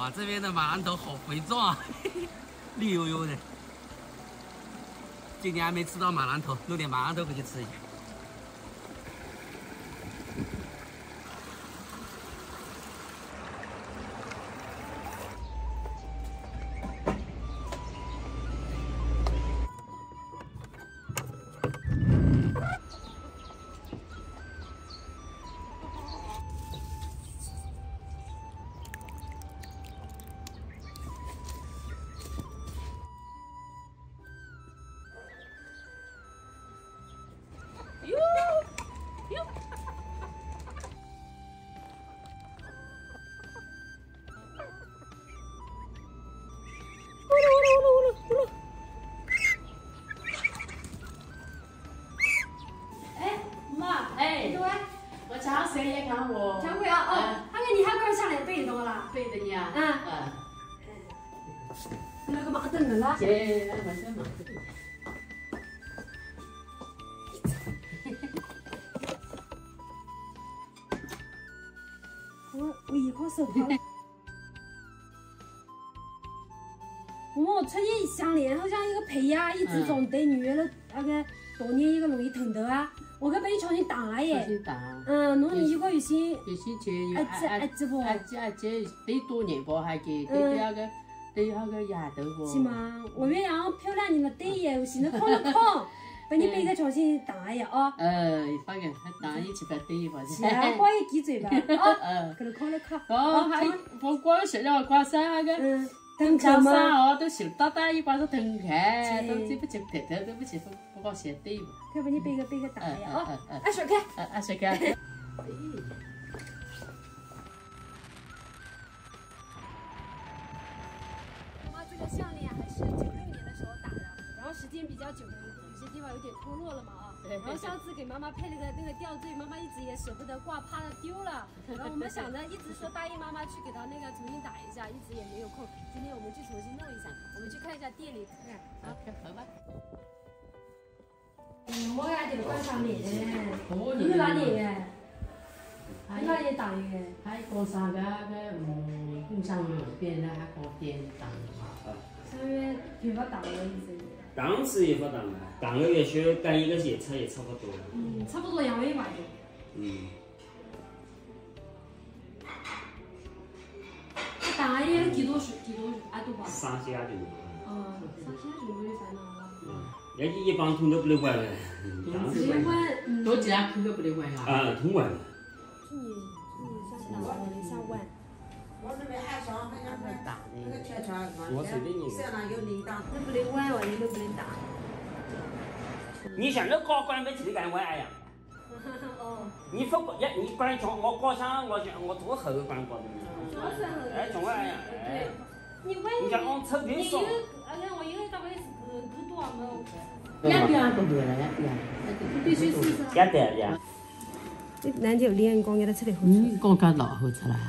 哇，这边的马兰头好肥壮啊，绿油油的。今年还没吃到马兰头，弄点马兰头回去吃一下。 我一块手铐。我出去项链好像一个皮呀，一直从对女的那个多年一个容易疼的啊，我可被重新打了耶。重新打。弄你一个月薪。月薪钱有这不？这得多年不还给得那个得那个牙头不？是吗？我鸳鸯漂亮你了对耶，我现在看了看。把你背个重新打呀啊！反正他打一起把对一把。是啊，光一挤嘴巴啊！给他看了看。哦，还不光学了光晒那个，疼脚衫哦，都手大大一把都疼开，都这不就头头都不去不搞鞋对嘛？快把你背个打呀啊！啊甩开！啊甩开！妈这个项链还是96年的时候打的，然后时间比较久的。地方有点脱落了嘛啊，然后上次给妈妈配了个那个吊坠，妈妈一直也舍不得挂，怕它丢了。然后我们想着一直说答应妈妈去给她那个重新打一下，一直也没有空。今天我们去重新弄一下，我们去看一下店里看看啊，好吧。我还得观赏你呢，你哪里的？你哪里打的？还高三个工商路边的还高点打的。上面头发打了一阵。 当时也不当了，当个月学干一个月差也差不多。 差不多2万1吧就。打也几多啊多吧？30 多。 30多就烦恼了。 人家一帮通都不能玩了， 直接玩， 多几两口都不能玩了。 通玩了。 你想玩？ 我那边爱上好像是打那个圈圈， 我随便你。 身上有铃铛， 都不能玩，你都不能打。 你像那高管没去干玩呀？ 哦。 你不呀？你管讲我高上我做后管搞的。讲玩呀？哎。 你问你像我抽点少。 我一个大概是够多么？ 也对啊，够多了，也对啊。 必须试试。 也对呀。 这篮球练光给他吃的好吃。 刚刚老好吃了。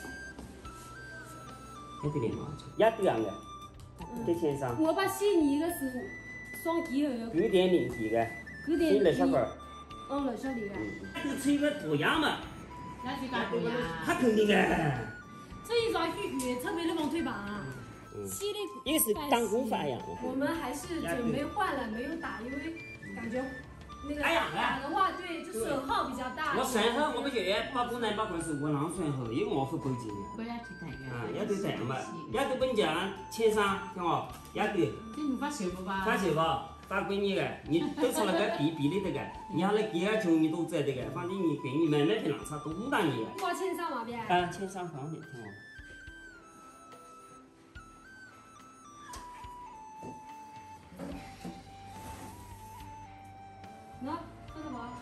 也对样的，给钱上。 我把悉尼的是双击的， 9.0级的，新的小块。 6小里的。 你吃一个多样嘛？ 那就干多样。 他肯定的。 这一抓鱼鱼，特别的往腿膀。犀利。 一个是当工发呀。 我们还是准备换了，没有打，因为感觉那个打的话，对，就损耗比较大。 我算后我们觉得把公男把官是我让算后，因为我会够劲的。 不要去看呀。 也都这样嘛，也都本家钱上，听我，也对。 这你发秀不吧？ 发秀吧，发闺女个，你都出了个比例的个，你要来给俺穷你都在的个，反正你闺女慢慢平浪差都5大年个。 挂钱上嘛别？ 钱上放的，听我。 喏，看到吗？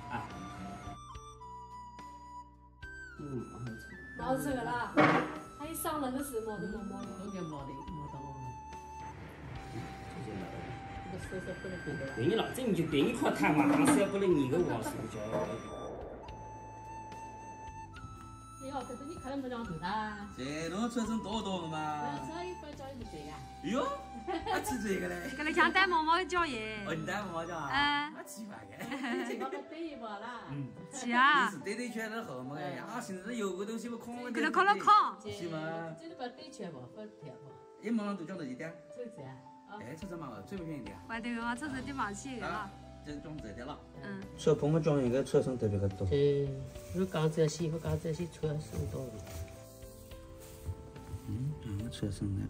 毛这个啦，还有上了个是毛的毛毛的， 都给毛的毛的。这个手不能背的。 对你老这你就对你靠谈嘛，当时也不能你个我是不叫。 哎呦，可是你看不上头啦。 这弄出成多了嘛？ 这一块找一不对呀。 哟， 我吃这个嘞。 搿来像带毛毛的椒盐。 哦，你带毛毛椒啊？ 嗯。 那奇怪个。 这个对一把啦。 嗯。 是啊。 是对圈的后么个呀？现在有个东西我看我。 搿来烤了糠。 是吗？ 这里把对圈嘛，不甜嘛。 一毛上都讲到几点？ 抽这。 哎，抽这嘛，最不便宜的。 外头个抽这点放起个啊。 这装这点了。 嗯。 小朋友讲应该车身特别个多。 对，我讲这些，我讲这些车身多的。 车身呢？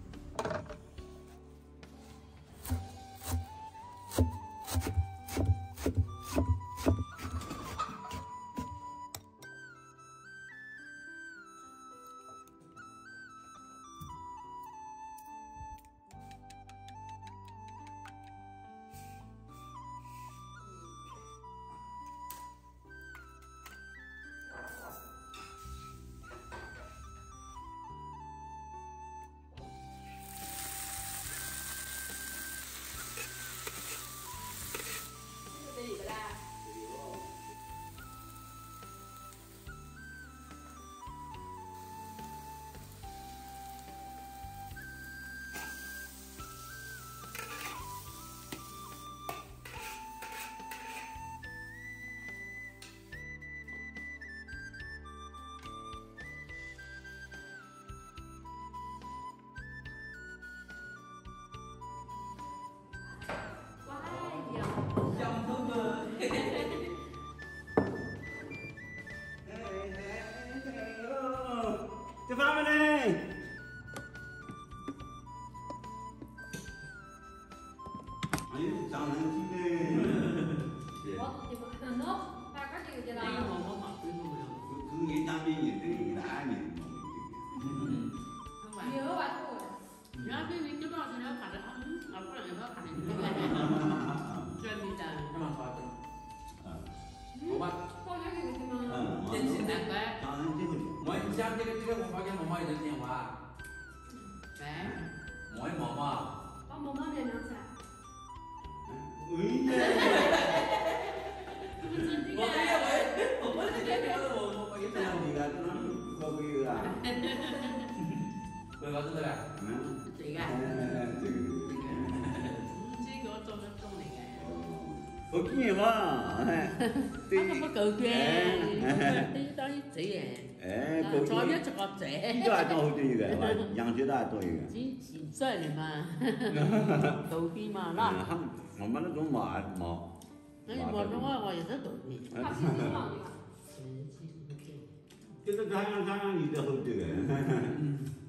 这方面呢？哎呦，长人机的。 我地方，喏，大概这个的啦。 cứ nghĩ tam đi nhìn thấy đã nhìn nhiều bạn thôi. Nhớ cái những cái đó thì nó phải là ống, ngọc có là nó phải là chuyên đi trời. Cái mà thôi. Ủa ba. Con nói cái gì mà? Chính xác nặng quá. Mỗi sáng cái một bao nhiêu một mấy được tiền hòa. Đấy. Mỗi một mà. Con một món này nó sao? Một cái gì vậy? Một cái gì vậy? Một cái gì làm gì là nó không biết là Rồi gọi tôi là Chị gà. Chị có trong này gà. có cái gì mà Không có cự ghê. Tí đó với chị à. Cho biết cho con trẻ. 이거 아주 어디가 양주다 또 이거. 진짜 mà. Đầu khi mà đó. 엄마는 좀 뭐. 아니 뭐 nó rất tuổi. 그래도 다양한 상황이 있다 어디가.